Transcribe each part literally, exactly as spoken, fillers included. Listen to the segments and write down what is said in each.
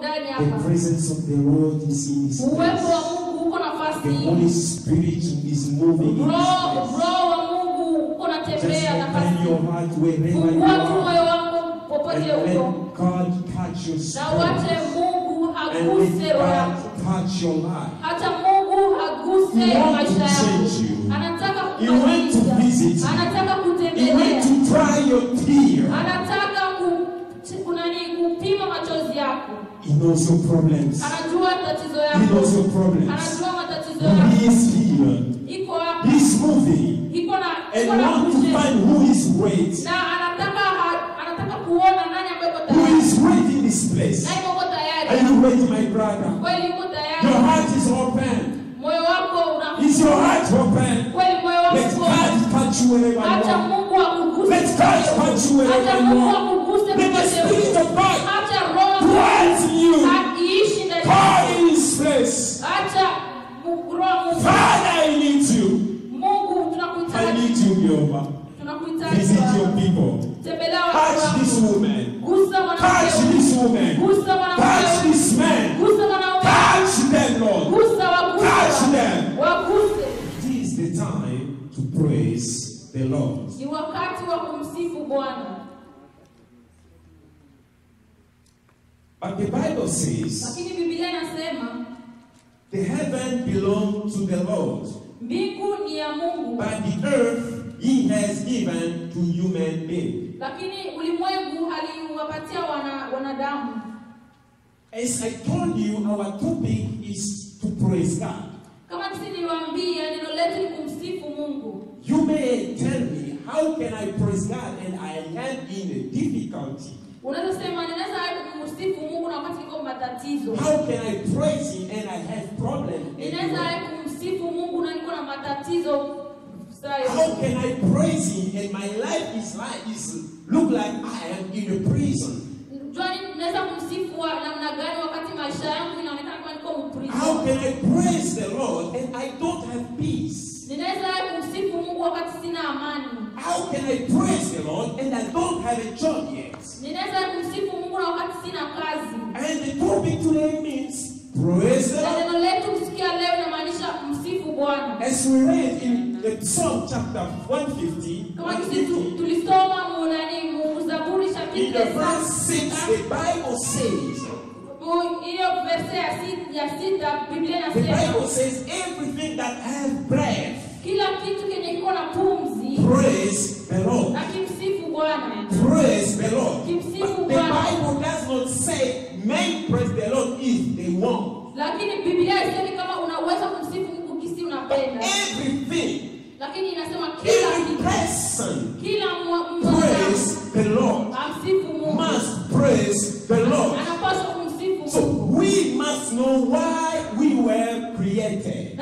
The presence of the Lord is in this place. The Holy Spirit is moving in this place. Just open your heart wherever you are. And let God touch your spirit. And let God touch your life. He wants to change you. He wants to visit you. He wants to dry your tears. He knows your problems. He knows your problems. He is here. He's moving. And want to find who is great. Who is great in this place. Are you ready, my brother? Your heart is open. Is your heart open? Let God touch you wherever you are. Let God touch you wherever you are. Let the Spirit of God dwell in you. God in His place. Father, I need you. I need you, Jehovah. Visit your people. Touch this woman. Touch this woman. Touch this man. Touch them, Lord. Touch them. This is the time to praise the Lord. But the Bible says the heaven belongs to the Lord, but the earth He has given to human beings. As I told you, our topic is to praise God. You may tell me, how can I praise God and I am in a difficulty? How can I praise Him and I have problems? How can I praise Him and my life is like is look like I am in a prison? How can I praise the Lord and I don't have peace? How can I praise the Lord and I don't have a job yet? And the topic today means praise the Lord. As we read in the Psalm chapter one fifty, in the verse six, the Bible says, the Bible says, everything that has breath, praise the Lord. Praise the Lord. But the Bible does not say men praise the Lord if they want. But everything, every person praise the Lord, must praise the Lord. So we must know why we were created.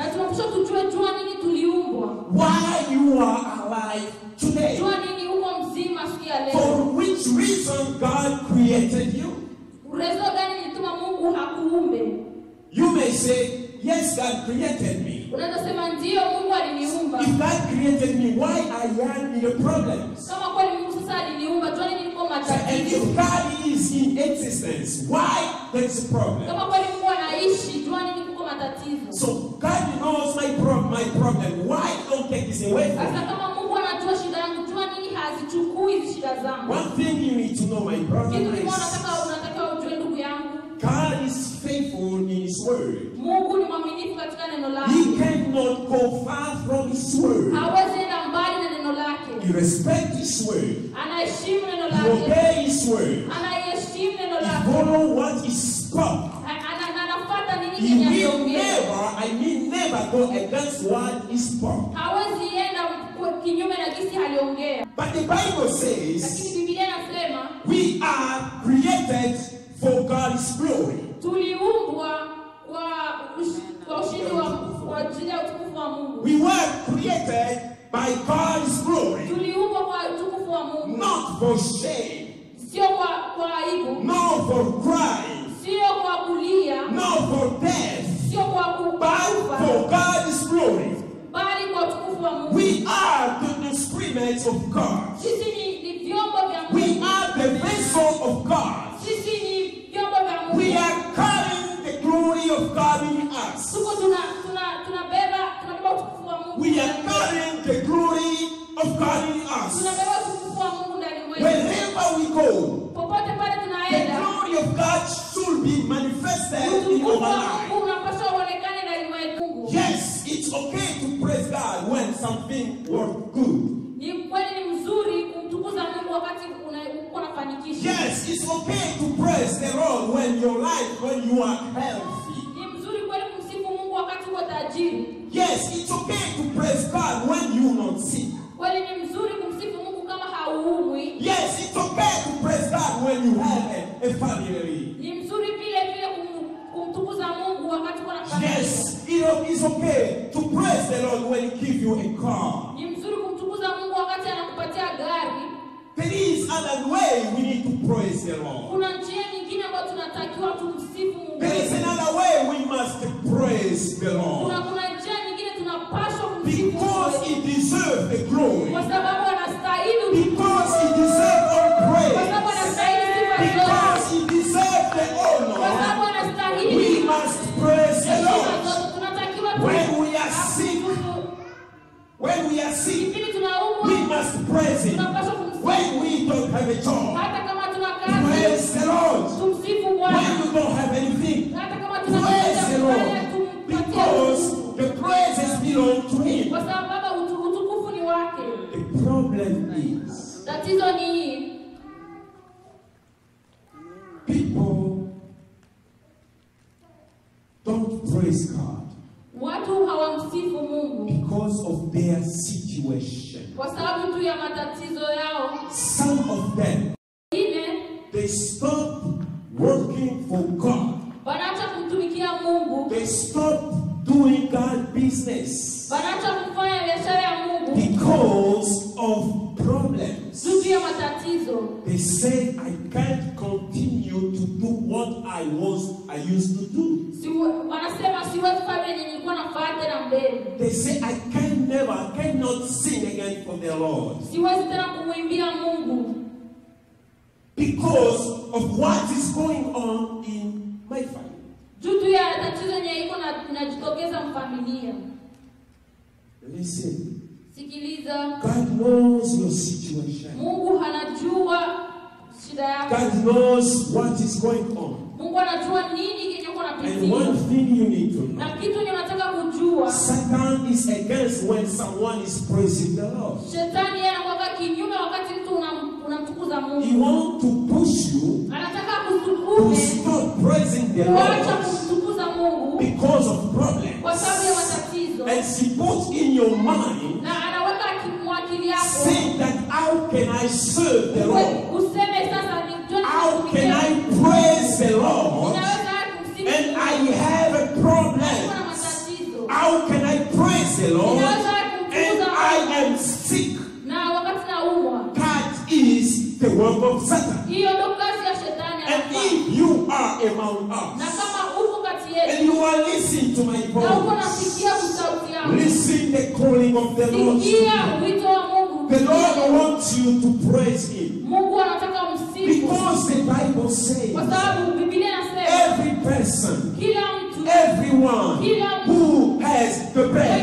Why you are alive today. For which reason God created you. You may say, yes, God created me. If God created me, why I am in the problems? And if God is in existence, why there's a problem? So God knows my, pro my problem. Why don't take this away from me? One thing you need to know, my brother, is God is faithful in His word. He cannot go far from His word. He respects His word. He obeys His word. He follows what He spoke. He will never, I mean never go against what He spoke. But the Bible says we are created for God's glory. We were created by God's glory. Not for shame. Not for crying. Not for death. But for God's glory. We are the instruments of God. We are the vessel of God. We are should be manifested in our life. Yes, it's okay to praise God when something works good. Yes, it's okay to praise the Lord when your life, when you are healthy. Yes, it's okay to praise God when you are not sick. Yes, it's okay to praise God when you have a, a family. Yes, it is okay to praise the Lord when He gives you a car. There is another way we need to praise the Lord. There is another way we must praise the Lord. Because He deserves the glory. Because He deserves all praise. Because He deserves the honor. We must praise the Lord. When we are sick, when we are sick, we must praise Him. When we don't have a job, praise the Lord. When you don't have anything, praise the Lord. Because the praises belong to Him. The problem is, people don't praise God because of their situation. Some of them, they stop working for God. They stop doing God's business because of problems. They say, I can't continue to do what I was I used to do. They say, I can never, I cannot sing again for the Lord. Because of what is going on in my family. Listen. God knows your situation. God knows what is going on. And one thing you need to know. Satan is against when someone is praising the Lord. He wants to push you to stop praising the Lord because of problems. And she puts in your mind saying that how can I serve the Lord? How can I praise the Lord and I have a problem? How can I praise the Lord and I am sick? That is the work of Satan. And if you are among us and you are listening to my voice, listen the calling of the Lord. The Lord wants you to praise Him. Because the Bible says every person, everyone who has the breath,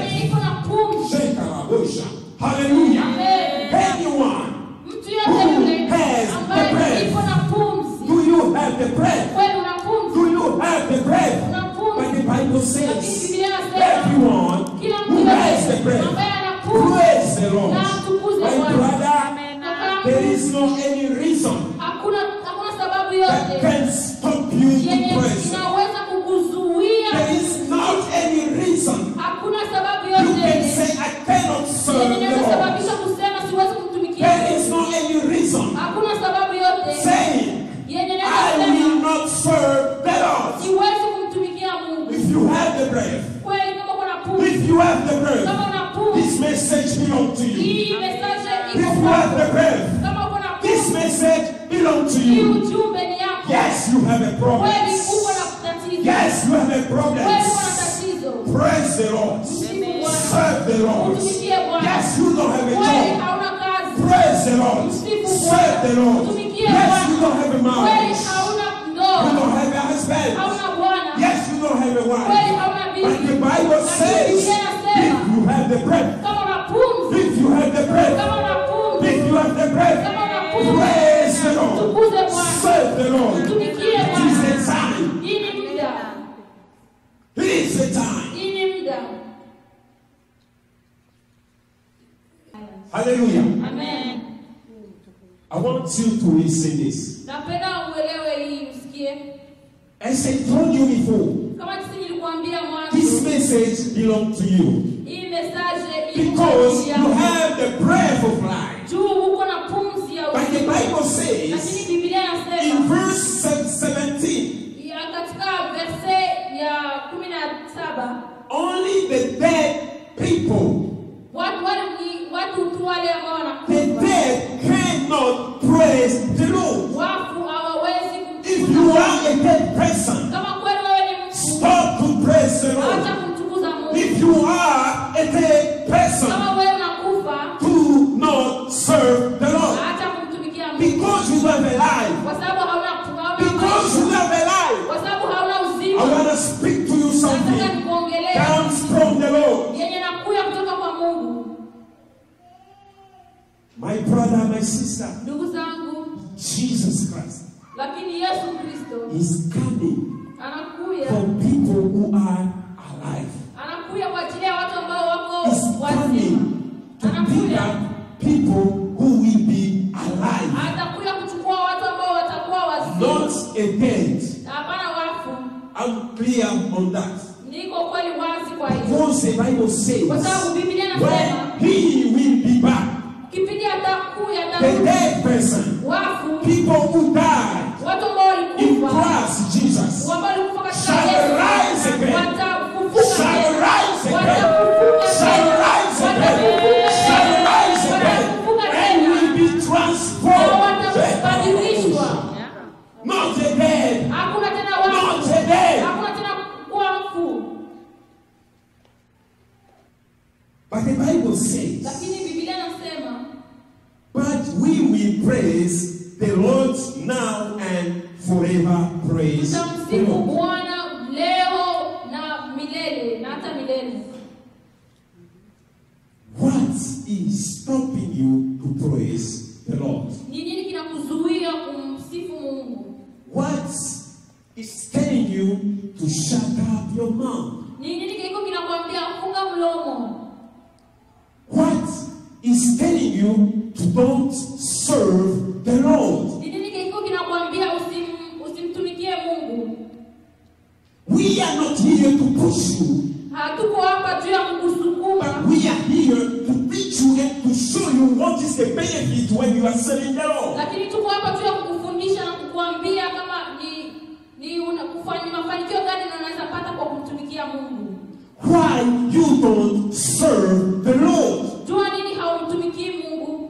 hallelujah, anyone who has the breath, do you have the breath? Do you have the breath? But the Bible says everyone who has the breath, praise the Lord. My brother, there is no any reason that can stop you to praise. There is not any reason you can say I cannot serve the Lord. There is no any reason saying I will not serve the Lord. If you have the breath, if you have the breath, this message belongs to you. If you have the breath, this message belongs to you. Yes, you have a problem. Yes, you have a problem. Praise the Lord. Serve the Lord. Yes, you don't have a job. Praise the Lord. Serve the Lord. Yes, you don't have a marriage. You don't have a husband. Yes, you don't have a wife. But the Bible says, if you have the breath, if you have the breath, if you have the breath, praise the Lord. Serve the Lord. It is a sign Hallelujah. Amen. I want you to listen this. Napenda uelewe hii usikie. As I told you before, Kama jinsi nilikuambia mwanzo, this message belongs to you. Hii message Because you have the breath of life. Juu uko na pumzi ya But the uzima. Bible says Lakini Biblia inasema in verse seventeen, ya katika verse ya kumi na saba, only the dead people, watu wale ni watu tu wale ambao the wanakufa. dead cannot praise the Lord. Wafu hawawezi If kumtukuza. you are a dead person, Kama kweli wewe ni mfu, stop to praise the acha Lord. kumtukuza Mungu. If you are a dead person, Kama wewe unakufa, do not serve the Lord. acha kumtumikia Mungu. Because you are alive. Kwa sababu hauna hauna Because you maisha. are alive. Kwa sababu hauna I uzima. want to speak to you Nataka something. nikuongelea Comes from the Lord. yenye nakuya kutoka kwa Mungu. My brother, my sister, Ndugu zangu, Jesus Christ lakini Yesu Kristo is coming anakuya. for people who are alive. Anakuya kwa ajili ya watu ambao wako Is wazima. coming to pick up people who will be alive. Atakuya kuchukua watu ambao watakuwa wazima. Not a dead. Hapana wafu. I'm clear on that. Niko kweli wazi kwa hiyo. Because the Bible says Kwa sababu Biblia inasema when he will be back, kipindi atakuya the atarudi. dead person, Wafu, people who died watu ambao in walikufa, Christ Jesus, ambao walikufa katika shall rise Yesu, again. watafufuka Shall tena. rise again. Watafufuka Shall tena. rise again. Watafufuka Shall tena. rise again. Watafufuka And tena. will be Na transformed. watabadilishwa. Not the dead. Hakuna tena Not wafu. the dead. Hakuna tena wafu. But the Bible says, Lakini Biblia inasema but we will praise the Lord now and forever. Praise the tutamsifu Lord. Bwana leo na milele na hata milele. What is stopping you to praise the Lord? Ni nini kinakuzuia kumsifu Mungu? What is telling you to shut up your mouth? Ni nini kiko kinakwambia funga mlomo? What is telling you to don't serve the Lord? Ni nini kiko kinakwambia usim usimtumikie Mungu? We are not here to push you, Hatuko hapa juu ya kukusukuma. but we are here to teach you and to show you what is the benefit when you are serving the Lord. Lakini tuko hapa juu ya kukufundisha na kukuambia kama ni ni unakufanya mafanikio gani na unaweza pata kwa kumtumikia Mungu. Why you don't serve the Lord? Jua nini haumtumikii Mungu?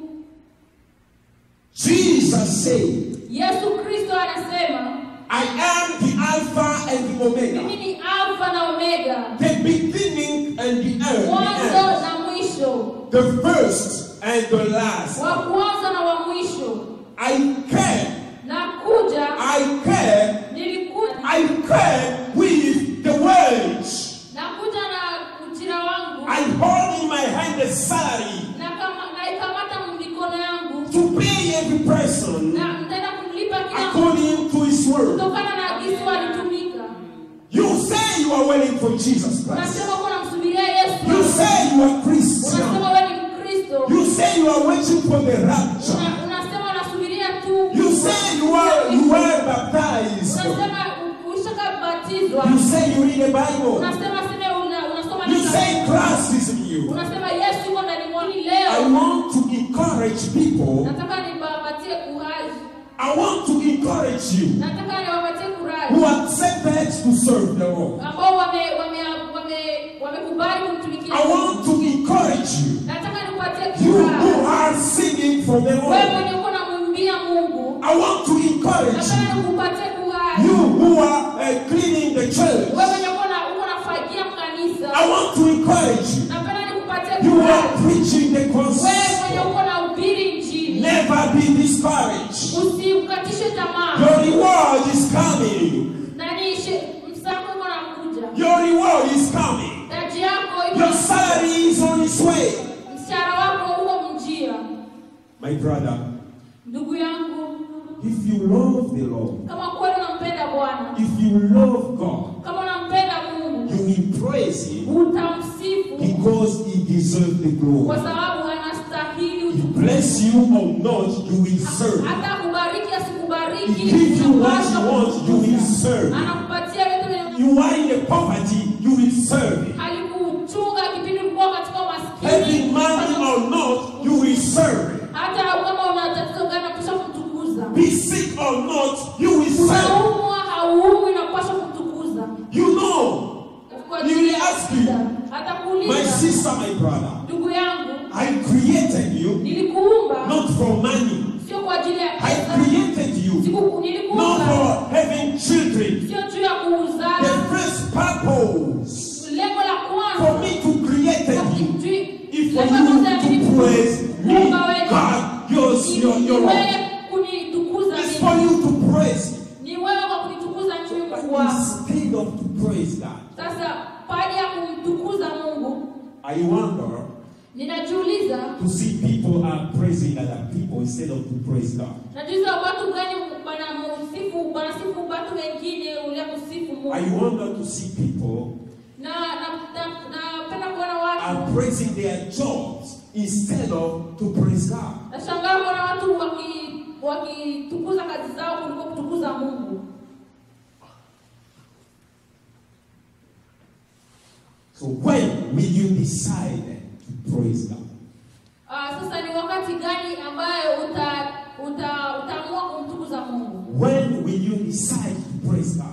Jesus said, Yesu Kristo anasema, I am the Alpha and the Omega, mimi ni Alfa na Omega, the beginning and the end, mwanzo the, end, na mwisho, the first and the last. wa kwanza na wa mwisho. I came, Nakuja, I came, nilikuja, I came with the wage. nakuja na ujira wangu, I hold in my hand the salary na kama naikamata mikono yangu, to pay every person na nitaenda kumlipa kila mtu according to his word. kutokana na agizo alitumika. You say you are waiting for Jesus Christ. Unasema uko namsubiria Yesu. You say you are Christian. Unasema wewe ni Mkristo. You say you are waiting for the rapture. Una- Unasema unasubiria tu. You say you are you are baptized. Unasema ushakabatizwa. You say you read the Bible. Unasema sema una unasoma You neno. say Christ is in you. Unasema Yesu yuko ndani mwako. I Leo want to encourage people. nataka niwapatie kuraji. I want to encourage you Nataka niwapatie kuraji. who accepted to serve the Lord. Ambao wame wame wame wamekubali kumtumikia. I want to encourage you. Nataka niwapatie You kuraji. who are singing for the Wewe Lord. mwenye uko namwimbia Mungu. I want to encourage Nataka you. nikupatie kuraji. You who are uh, cleaning the church. Wewe mwenye uko na uko nafagia kanisa. I want to encourage you. Napenda nikupatie You are kuraji. preaching the Wewe gospel. mwenye uko na ubiri injili. Never be discouraged. Usimkatishe tamaa. Your reward is coming. Nani msako uko nakuja. Your reward is coming. Taji yako iko. Your salary is on its way. Mshahara wako uko mjia. My brother, Ndugu yangu, if you love the Lord, kama kweli unampenda Bwana, if you love God, kama unampenda Mungu, you will praise Him utamsifu because He deserves the kwa glory. sababu anastahili He you or not, you will serve. Hata kubariki asikubariki. He gives you what you want, you will serve. Anakupatia vitu. You are in the poverty, you will serve. Alikuchunga kipindi ulikuwa katika umaskini. Having money or not, you will serve. Hata kama una tatizo gani unapaswa kumtukuza. Be sick or not, you will serve. Unaumwa hauumwi unapaswa kumtukuza. You know. He will ask you, my sister, my brother, I created you not for money. I created you not for having children. The first purpose for me to create you is for you to praise me, God. Yours, your, your it's for you to praise me. Instead of to praise God, I wonder to see people are praising other people instead of to praise God. I wonder to see people are praising their jobs instead of to praise God. So when will you decide to praise God? When will you decide to praise God?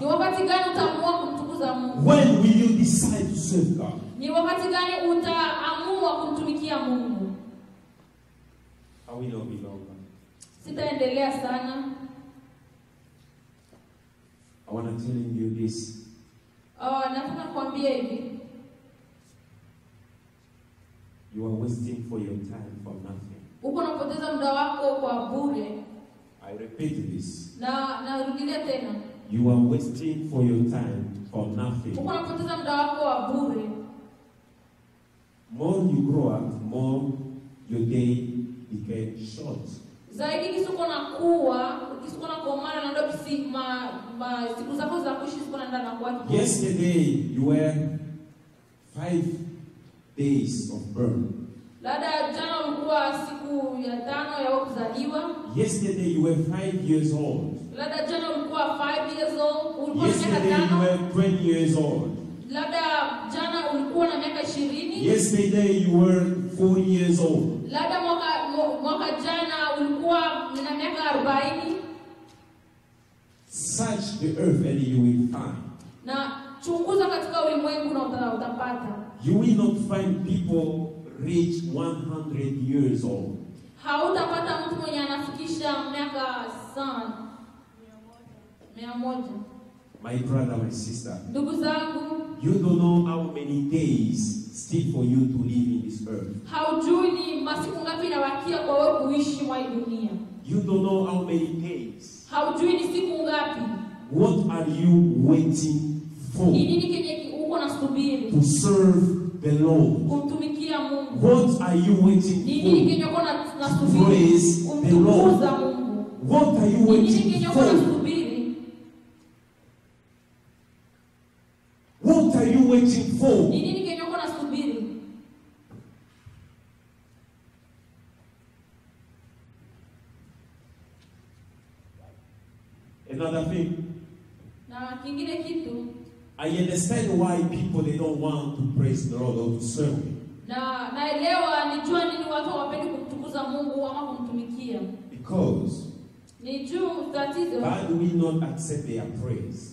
When will you decide to serve God? I will not be longer. I want to tell you this. You are wasting for your time for nothing. I repeat this. You are wasting for your time for nothing. More you grow up, more your day becomes short. Yesterday you were five days of birth. Yesterday you were five years old. Yesterday you were twenty years old. Yesterday you were forty years old. Search the earth and you will find. You will not find people reach one hundred years old. My brother, my sister, you don't know how many days still for you to live in this earth. You don't know how many days. What are you waiting for? To serve the Lord. What are you waiting for? To praise the Lord. What are you waiting for? What are you waiting for? Another thing. I understand why people they don't want to praise the Lord or to serve Him. Because God will not accept their praise.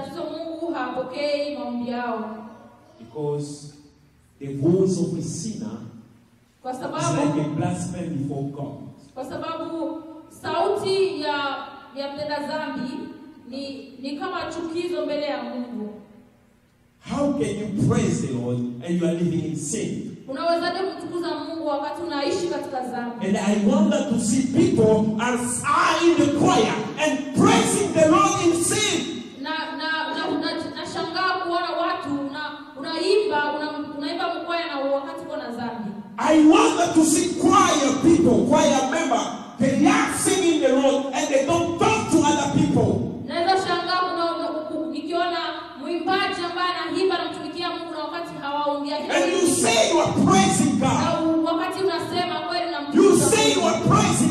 Because the voice of a sinner is like a blasphemy before God. How can you praise the Lord and you are living in sin? And I wonder to see people as are in the choir and praising the Lord in sin. I wonder to see choir people, choir member, they are singing the Lord and they don't talk to other people. And you say you are praising God. You say you are praising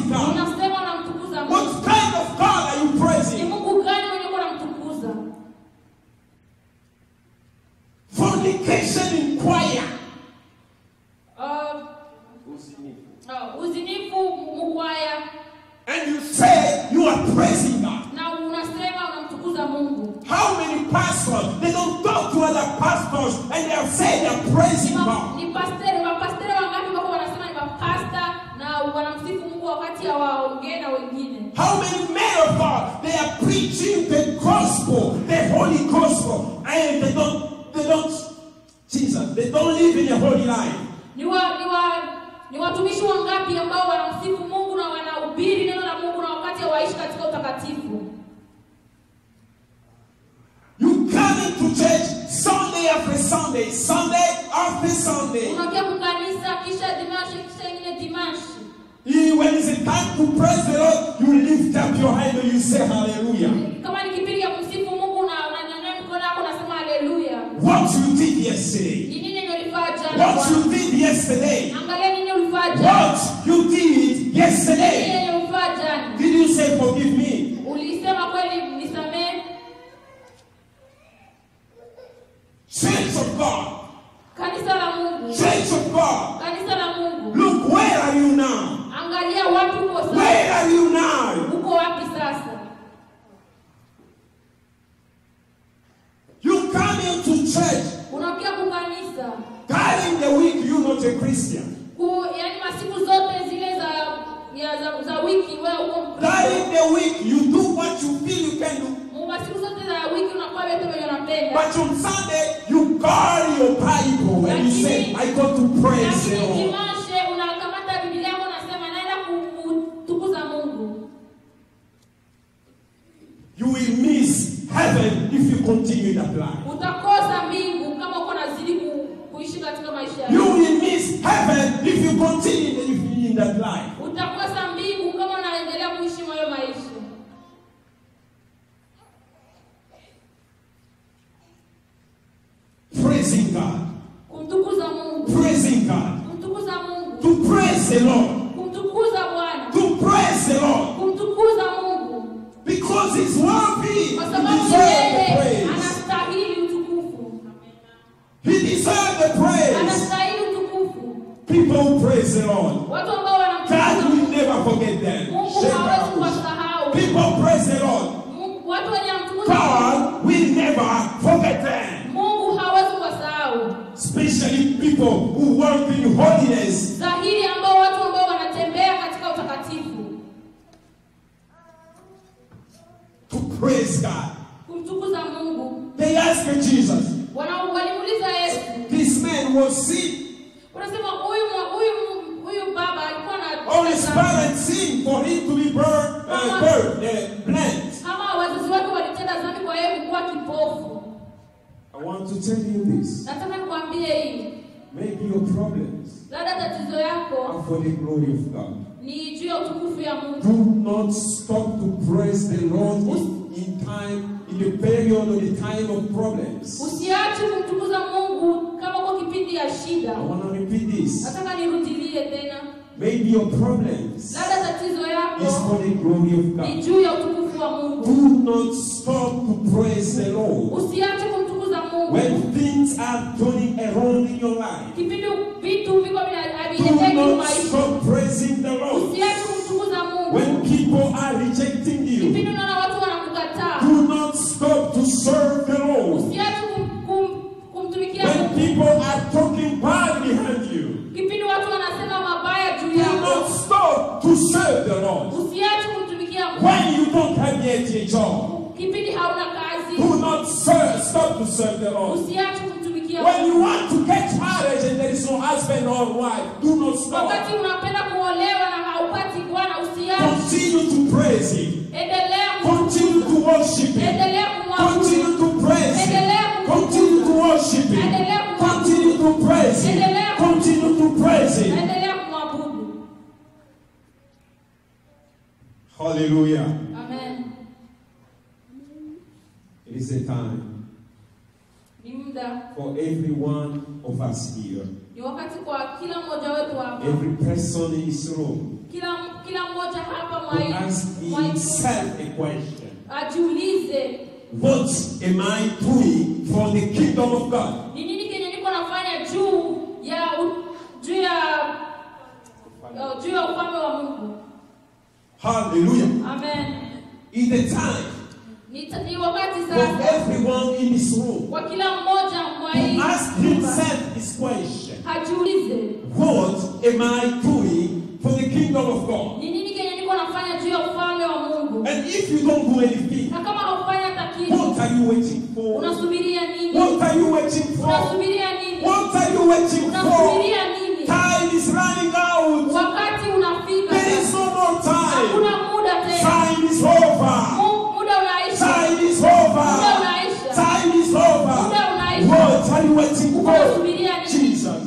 Fornication in choir. Uh, uh, uzinifu mkwaya. And you say you are praising God. Na unasema unamtukuza Mungu. How many pastors, they don't talk to other pastors and they have said they are praising God. Ni pastor, wa pastor wangapi wako wanasema ni pastor na wanamsifu Mungu wakati hawaongee na wengine. How many men of God, they are preaching the gospel, the holy gospel, and they don't, they don't, Jesus, they don't live in a holy life. Ni wa, ni wa, ni watumishi wangapi ambao wanamsifu Mungu na wanahubiri neno la Mungu na wakati hawaishi katika utakatifu. You come into church Sunday after Sunday, Sunday after Sunday. Unakia kukanisa kisha dimanche kisha ingine dimanche. When it's a time to praise the Lord, you lift up your hand and you say hallelujah. Kama ni kipindi ya kumsifu Mungu na unanyanyua mikono yako unasema hallelujah. What you did yesterday. Ni nini ulifanya jana? What you did yesterday. Angalia nini ulifanya jana? What you did yesterday. Ni nini ulifanya jana? Did you say forgive me? Ulisema kweli nisamehe? Church of God. Kanisa la Mungu. Church of God. Kanisa la Mungu. Look, where are you now? Angalia wapi uko sasa? Where are you now? Uko wapi sasa? You come into church. Unakia kukanisa. During the week you not a Christian. Ku yani masiku zote zile za ya za, za wiki wewe uko Mkristo. During the week you do what you feel you can do. Masiku zote za wiki unakuwa yote wewe unapenda. But on Sunday you carry your Bible and you say I go to praise the Lord. Unakamata Biblia yako unasema naenda kutukuza Mungu. You will miss heaven if you continue that life. Utakosa mbingu kama uko nazidi kuishi katika maisha yako. You will miss heaven if you continue in that life. Utakosa mbingu kama unaendelea kuishi hayo maisha. Praising God. Kumtukuza Mungu. Praising God. Kumtukuza Mungu. To praise the Lord. Kumtukuza Bwana. To praise the Lord. Kumtukuza Mungu. Because He's worthy. Kwa He sababu deserves the yeye praise. anastahili utukufu. He deserves the praise. Anastahili utukufu. People who praise the Lord, Watu ambao wanamtukuza God will never forget them. Mungu hawezi kuwasahau. People praise the Lord, Watu wenye mtukuza God will never forget them. Mungu hawezi kuwasahau. Especially people who work in holiness. Zahiri ambao watu ambao wanatembea katika utakatifu. To praise God. Kumtukuza Mungu. They asked Jesus. Walimuuliza Yesu. This man was sick. Unasema huyu huyu huyu baba alikuwa na All his parents sinned for him to be burned, uh, burned, uh, blind. Kama wazazi wake walitenda dhambi kwa yeye kuwa kipofu. I want to tell you this. Nataka nikwambie hii. Maybe your problems Labda tatizo yako are for the glory of God. ni juu ya utukufu ya Mungu. Do not stop to praise the Lord in, in time, in the period or the time of problems. Usiache kumtukuza Mungu kama kwa kipindi ya shida. I want to repeat this. Nataka nirudilie tena. Maybe your problems Labda tatizo yako is for the glory of ni God. juu ya utukufu wa Mungu. Do not stop to praise the Lord. Usiache kumtukuza Mungu. When things are turning around in your life, Kipindi vitu viko do vinatendeka not maisha. stop praising the Lord. Usiache kumtukuza Mungu. When people are rejecting you, Kipindi unaona watu wanakukataa. do not stop to serve the Lord. Usiache kum, kum, kumtumikia When Mungu. people are talking bad behind you, Kipindi watu wanasema mabaya juu do yako. not stop to serve the Lord. Usiache kumtumikia Mungu. When you don't have yet a job, Kipindi hauna kazi. do not serve, stop to serve the Lord. Usiache kumtumikia When Mungu. you want to get married and there is no husband or wife, do not stop. Wakati unapenda kuolewa na haupati Bwana, usiache. Continue to praise Him. Endelea Continue to worship Him. Endelea kumwabudu. Continue to praise Him. Endelea Continue to worship Him. Endelea kumwabudu. Continue to praise Him. Endelea Continue to praise Him. Endelea kumwabudu. Hallelujah. Amen. It is a time Ni muda. for every one of us here. Ni wakati kwa kila mmoja wetu hapa. Every person in this room Kila kila mmoja hapa to mwai. ask himself a question. Ajiulize. What am I doing for the kingdom of God? Ni nini kenye niko juu ya juu ya juu ya ufalme wa Mungu. Hallelujah. Amen. It's the time Ni wakati for sasa everyone in this room kwa kila mmoja mwai to ask himself this question. hajiulize, What am I doing for the kingdom of God? ni nini kenye niko nafanya juu ya ufalme wa Mungu? And if you don't do anything, Na kama haufanya hata kitu, what are you waiting for? unasubiria nini? What are you waiting for? Unasubiria nini? What are you waiting for? Unasubiria nini? Time is running out. Wakati unafika. There is no more time. Hakuna muda tena. Time is over. Muda unaisha. Time is over. Muda unaisha. Time is over. Muda unaisha. What are you waiting for? Unasubiria nini? Jesus.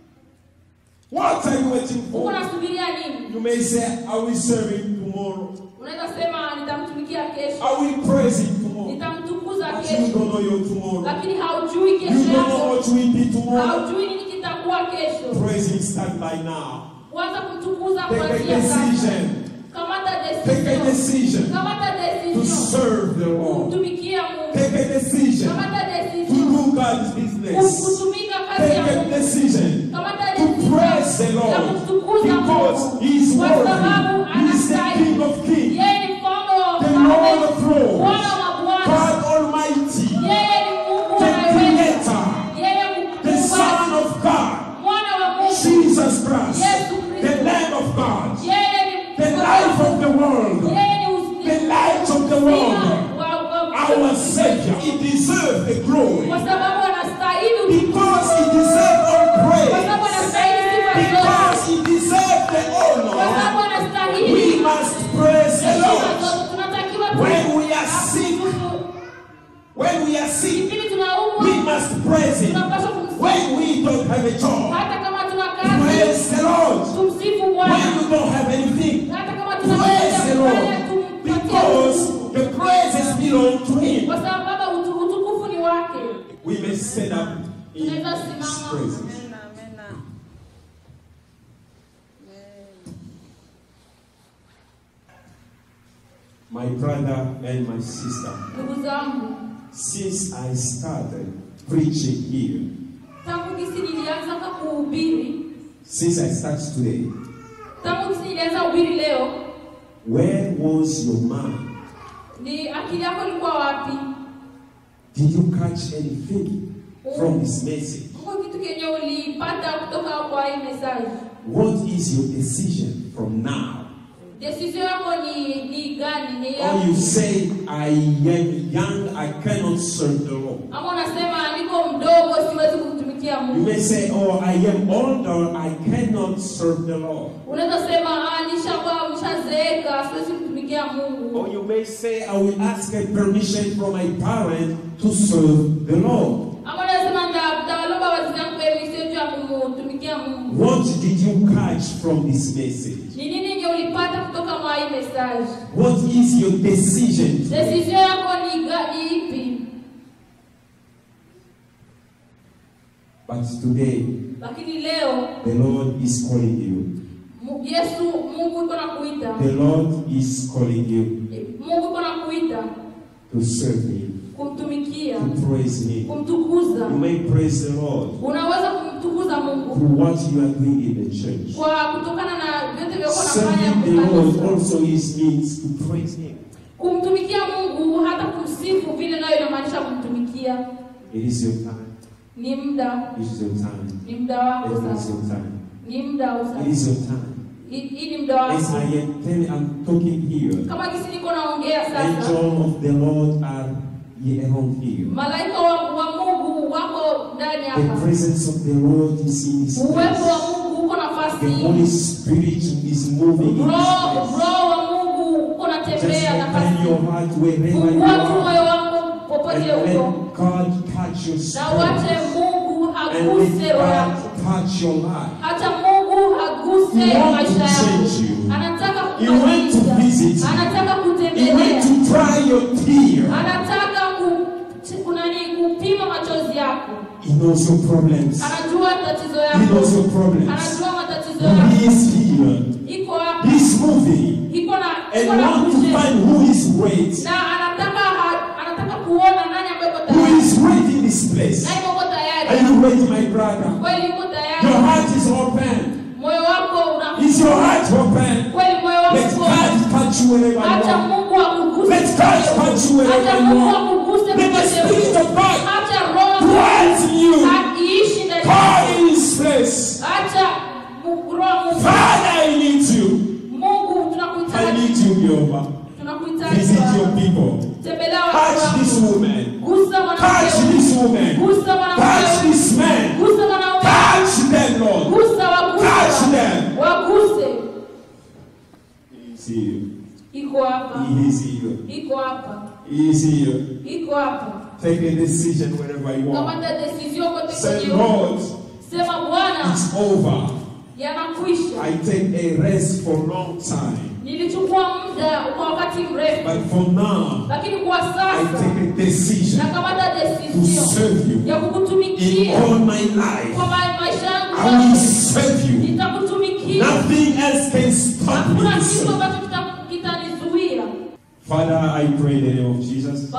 What are you waiting for? Unasubiria nini? You may say, I will serve him tomorrow. Unaweza sema nitamtumikia kesho. I will praise him tomorrow. Nitamtukuza But you kesho. don't know your tomorrow. Lakini haujui You kesho don't know yako. what will be tomorrow. Haujui nini kitakuwa kesho. Praise him, start by now. Kwanza kumtukuza Take a kuanzia sasa. decision. Kamata Take a decision. decision Kamata to decision. serve the Lord. Kumtumikia Mungu. Take a decision Kamata to decision. do God's business. Kutumika kazi ya Take a Mungu. decision Kamata to praise the decision. Ya Lord kumtukuza because Mungu. He is Kwa sababu worthy. He is the anastahili. King of Kings, Yeye ni mfalme wa the wafalme. Lord of Lords, Bwana wa Bwana. God Almighty, Yeye ni Mungu the anayeweza. Creator, Yeye the Son muumbaji. of God, Mwana wa Mungu. Jesus Christ, Yesu the Kristo. Lamb of God, Yeye ni the life of the world, Yeye ni uzima. the light of the world, Wa- wa- our Savior. He deserves the glory Kwa sababu anastahili because He deserves all Kwa praise, sababu anastahili sifa zote. because He deserves the Kwa sababu honor. anastahili We must praise the heshima Lord. zote. Tunatakiwa When we are sick, when we are sick, Kipindi tunaumwa, we must praise Him. tunapaswa kumsifu. When we don't have a job, Hata kama tuna kazi, praise the Lord. tumsifu When Bwana. you don't have anything, Hata kama tuna praise kazi the ya kufanya, Lord. tumpatie Because Mungu. the praises belong to Him. Kwa sababu utu- utukufu ni wake. We may stand up in Tunaweza His simama. praises. My brother and my sister, Ndugu zangu, since I started preaching here, tangu kisi nilianza hata kuhubiri, since I start today, tangu kisi nilianza kuhubiri leo, where was your mind? ni akili yako ilikuwa wapi? Did you catch anything from this message? Kwa kitu kenye ulipata kutoka kwa hii message. What is your decision from now? Decision yako ni ni gani? Ni Or you yapi? say, I am young, I cannot serve the Lord. Ama unasema niko mdogo siwezi kumtumikia You Mungu. may say, oh, I am older, I cannot serve the Lord. Unaweza sema ah, nishakuwa mshazeeka siwezi kumtumikia Mungu. Or you may say, I will ask a permission from my parents to serve the Lord. Ama unasema ndawalomba wazazi wangu permission ya kumtumikia Mungu. What did you catch from this message? Ni nini ndio ulipata kutoka kwa hii message? What is your decision? Decision yako ni gani ipi? But today, Lakini leo the Lord is calling you. Mu- Yesu Mungu yuko nakuita. The Lord is calling you Mungu yuko nakuita to serve Him, kumtumikia, to praise Him. kumtukuza. You may praise the Lord Unaweza kumtukuza Mungu through what you are doing in the church. kwa kutokana na vyote vya unafanya Serving the Lord kwa also is means to praise Him. kumtumikia Mungu, hata kumsifu vile nayo inamaanisha kumtumikia. It is your time. Ni muda, It is your time. ni muda wako It is sasa. your time. Ni muda wako It sasa. is your time. Hii hii ni muda As wako. I am telling, I'm talking here. Kama kisi niko naongea sasa. Angels of the Lord are here around here. Malaika wa, wa Mungu wako ndani The hapa. presence of the Lord is in this Uwepo place. wa Mungu uko nafasi The hii. Holy Spirit is moving in this Roho place. Roho wa Mungu uko Just natembea nafasi open hii. your heart wherever you Fungua tu are. moyo wako popote And uko. let God touch your Na wache spirit. Mungu And aguse let roho yako. God touch your life. Hata Mungu aguse He wants maisha to yako. change you. Anataka He wants to kubadilisha. visit you. Anataka He kutembelea. wants to dry your tears. Anataka ku kunani kupima machozi yako. He knows your problems. Anajua tatizo He yako. knows your problems. Anajua matatizo He yako. is here. Iko hapa. He's moving. Iko na And iko na want to kushe. find who is waiting. Na anataka ha- anataka kuona nani ambaye yuko Who tayari. is waiting in this place. Nani yuko tayari Are you ready, my brother? Your heart is open. Is your heart open? Let God touch you wherever you are. Let God touch you wherever you are. Let the Spirit of God dwell in you. God in His place. Father, I need you. I need you, Jehovah. Visit your people. Touch this woman. Touch this woman. Touch this man. Touch them, Lord. Touch them. He is here. He is here. He is here. Take a decision wherever you want. Say, Lord, it's over. I take a rest for a long time. But for now, I take a decision to serve you. In all my life, I will serve you. Nothing else can stop me to serve. Father, I pray in the name of Jesus.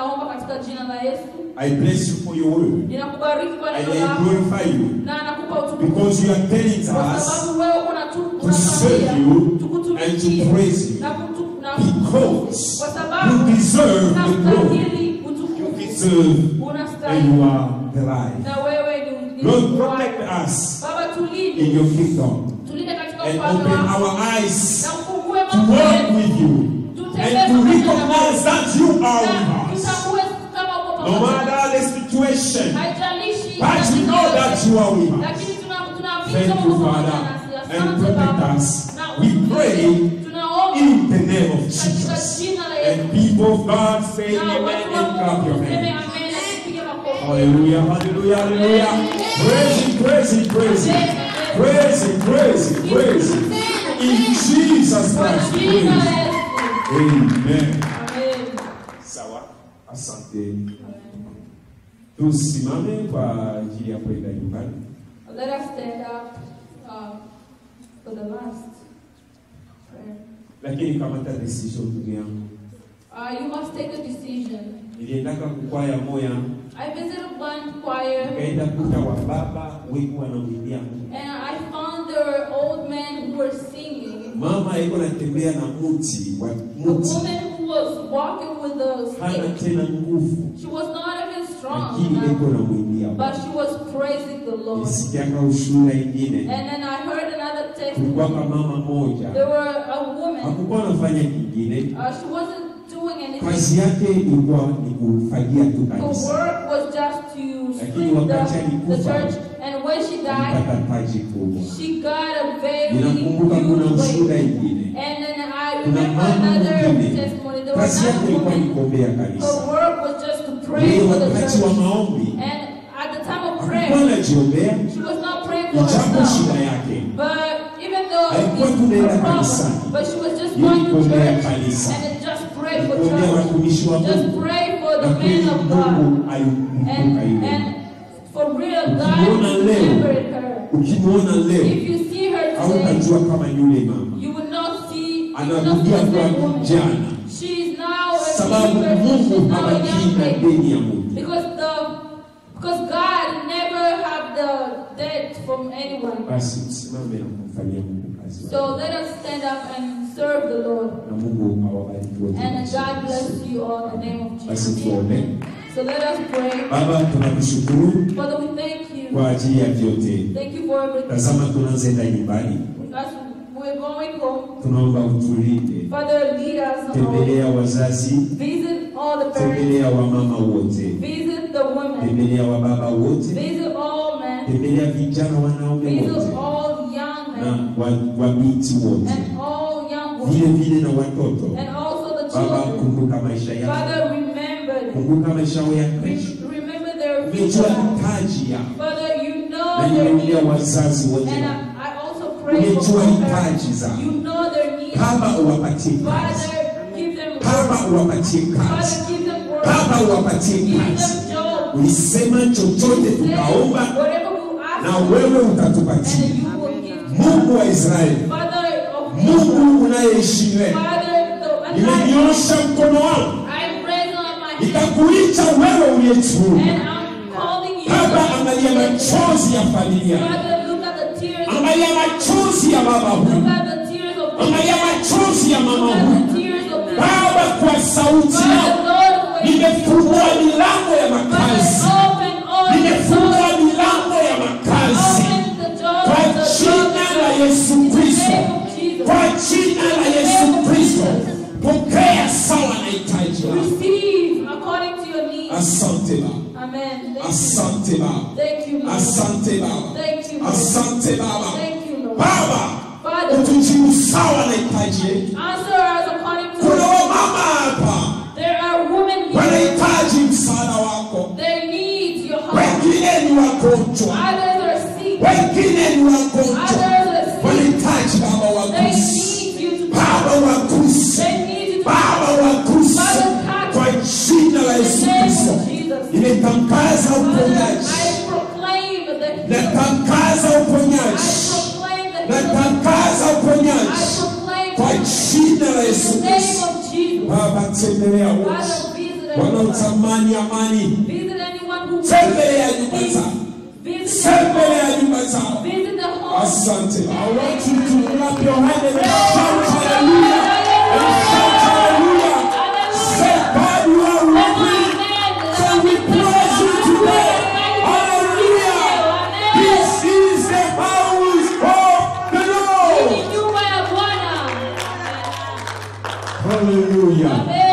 I bless you for your word. And I glorify you. Because you are telling us to serve you and to praise you. Because you deserve the glory. You deserve and you are the life. Lord, protect us in your kingdom. And open our eyes to walk with you. And to recognize that you are with us. No matter the situation, but we know that you are with us. Thank you, Father, and protect us. We pray in the name of Jesus. And people of God say amen and clap your hands. Hallelujah, hallelujah, hallelujah. Praise Him, praise Him, praise Him. Praise Him, praise Him, praise Him. In Jesus Christ, praise. Amen. Sawa, asante. Tusimame kwa ajili ya kwenda nyumbani. Let us stand up uh, for the last prayer. Lakini kamata decision ndugu yangu. Uh, you must take a decision. Niliendaka kukwaya moya. I visited one choir. Nikaenda kuta wa baba weku wanamwimbia. And I found there were old men who were singing. Mama iko natembea na muti wa muti. The woman who was walking with the hana tena nguvu. She was not even strong enough, but she was praising the Lord. And then I heard another testimony. Mama moja. There were a woman. Uh, she wasn't doing anything. Her work was just to sweep the, the church. And when she died, she got a very huge weight. And then I remember another testimony. There was another woman. Her work was just to pray for the church. And at the time of prayer, she was not praying for herself. But even though it's a problem, but she was just going to church and then just pray for church. Just pray for the man of God. And, and for real, God remembered her. If you see her today, you will not see, you will not see the same woman. She is now a believer, she is now a young lady. Because the because God never have the dead from anyone. So let us stand up and serve the Lord. And God bless you all in the name of Jesus. So let us pray. Father, we thank you. Thank you for everything. As we're going home, Father, lead us home. Visit all the parents. Visit the women. Visit all men. Visit all young men. And all young women. And also the children. Father, remember them. Remember their future. Father, you know their needs. And I, I also pray for my parents. You know their needs. Father, give them work. Father, give them work. Give them job. Ulisema chochote tukaomba na wewe utatupatia. Mungu wa Israeli, Mungu unayeheshimiwa, nimenyosha mkono wangu nikakuita wewe uliye juu. Baba, angalia Angalia machozi ya familia. Angalia machozi ya baba huyu. Angalia machozi ya mama huyu. Baba, kwa sauti yako nimefungua milango ya makazi. Nimefungua milango ya makazi. Kwa jina la Yesu Kristo. Kwa jina la Yesu Kristo. Pokea sawa na hitaji lako. Asante Baba. Amen. Asante Baba. Thank you, Lord. Asante Baba. Thank you, Lord. Asante Baba. Thank you, Lord. Baba, Father, utujibu sawa na hitaji yetu. answer us according to Kuna your wamama hapa There are women here. wanahitaji msaada wako. They need your help. Wengine ni wagonjwa. Others are sick. Wengine ni wagonjwa. Others are sick. Wanahitaji Baba They wagusi. need you to Baba wagusi. They need you to Baba wagusi. Kwa jina la Yesu Kristo. Nimetangaza uponyaji. I proclaim the healing. Natangaza I uponyaji. proclaim the healing. Natangaza I uponyaji. proclaim Kwa jina la Yesu the name Kristo. of Jesus. Baba, tembelea wote Father, visit everyone. wanaotamani amani. Visit anyone who Tembelea nyumba zao. Visit Tembelea nyumba zao. Visit the home. Asante. I want you to clap your hand and shout hallelujah. And shout hallelujah. Say, God, you are worthy. So we praise you today. Hallelujah. This is the house of the Lord. Hallelujah. Amen.